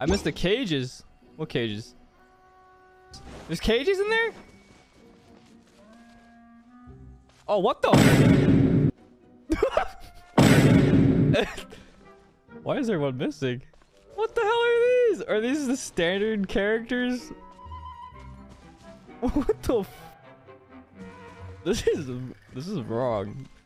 I missed the cages. What cages? There's cages in there? Oh, what the? Why is there one missing? What the hell are these? Are these the standard characters? What the f— This is wrong.